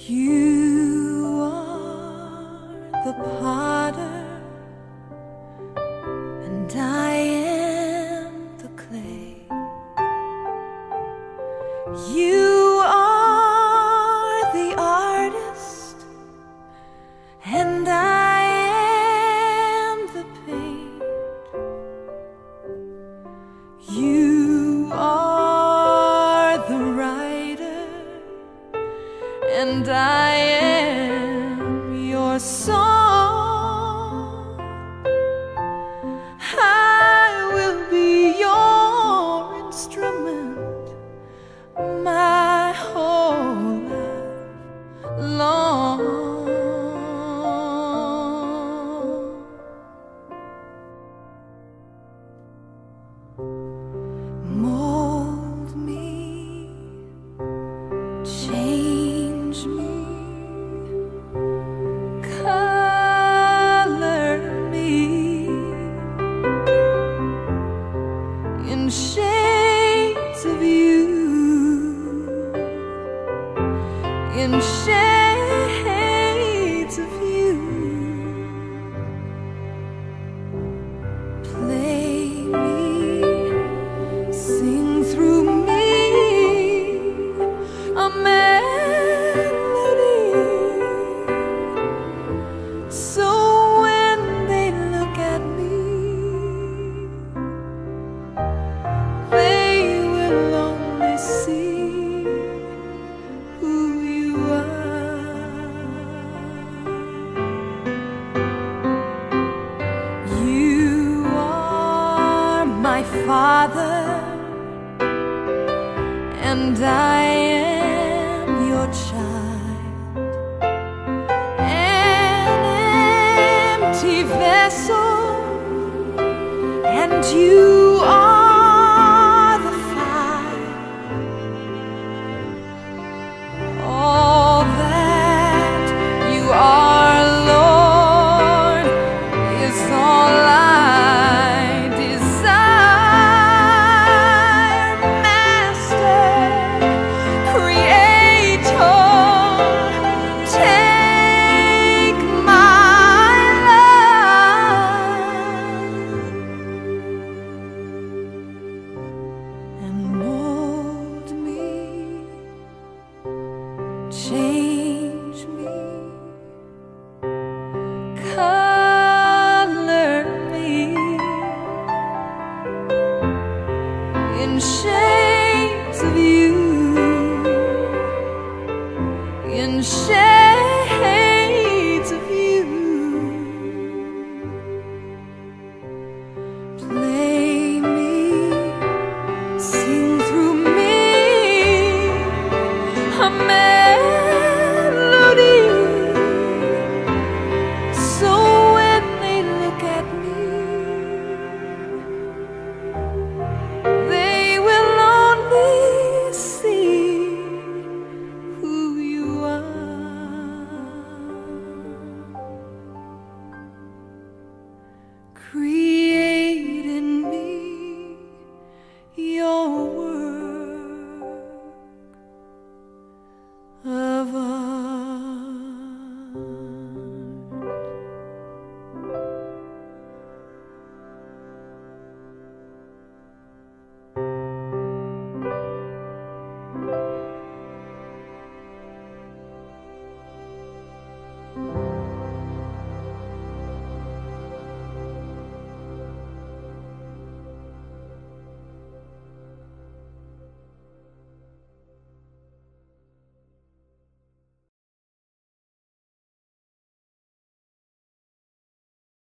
You are the potter, and I am the clay. You are the artist, and I am the paint. You are the writer, and I am your song. I will be your instrument my whole life long. Mold me, change me, color me in shades of you, in shades of you. Play me, sing through me a melody, so when they look at me, they will only see who you are. You are my Father, and I am your child, an empty vessel, and you are the fire. All that you are, Lord, is all I desire. Master, Creator, take my life and mold me, change me, color me in shades of you, in shades of you. Play me, sing through me a melody, so when they look at me, they will only see who you are. Create in me your work of art.